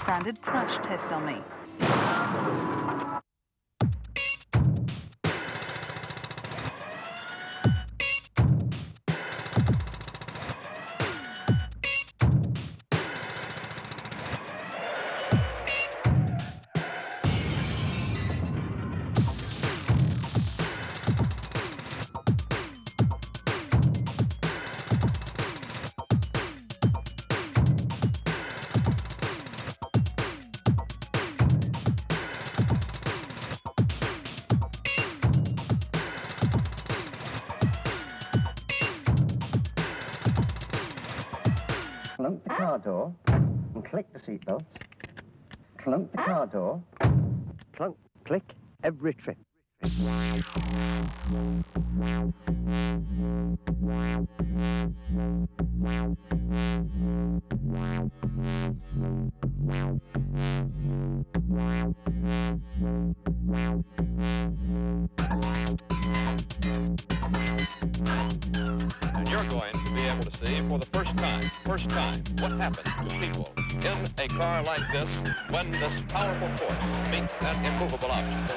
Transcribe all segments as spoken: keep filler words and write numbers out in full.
standard crash test dummy. Clunk the car door and click the seatbelt. Clunk the car door. Clunk, click every trip. And you're going to be able to see for the first time, first time, what happens to people in a car like this when this powerful force meets an immovable object.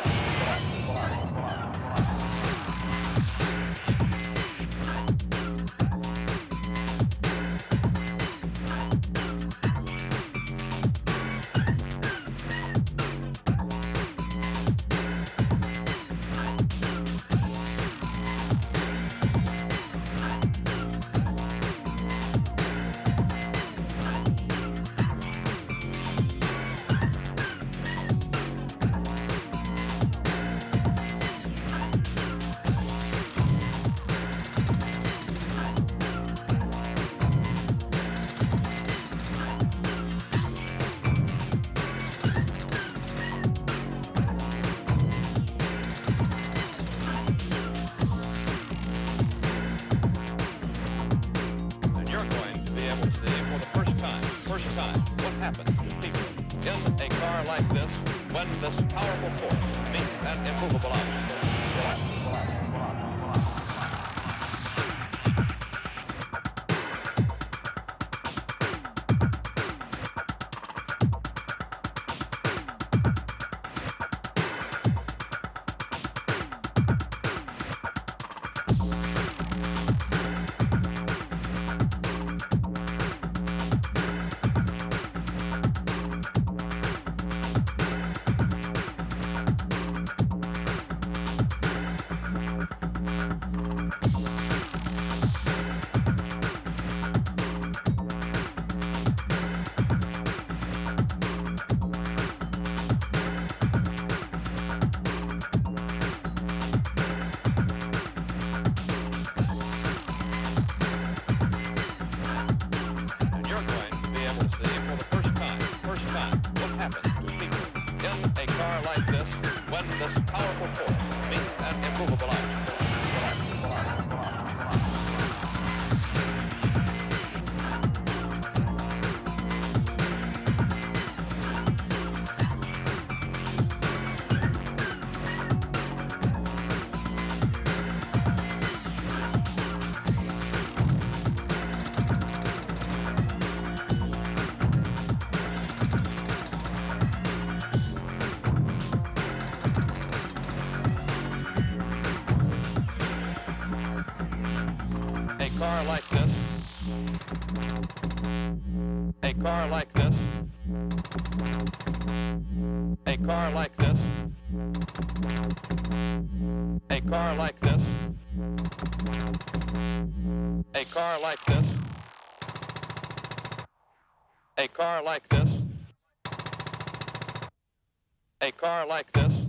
In a car like this, when this powerful force meets an immovable object. When this powerful force meets an immovable object. A car like this, a car like this, a car like this, a car like this, a car like this, a car like this, a car like this,